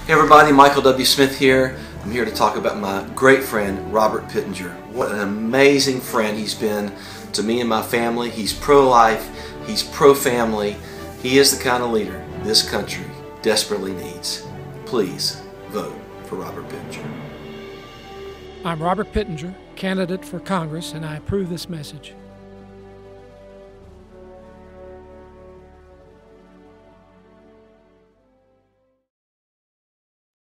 Hey everybody, Michael W. Smith here. I'm here to talk about my great friend, Robert Pittenger. What an amazing friend he's been to me and my family. He's pro-life, he's pro-family. He is the kind of leader this country desperately needs. Please vote for Robert Pittenger. I'm Robert Pittenger, candidate for Congress, and I approve this message.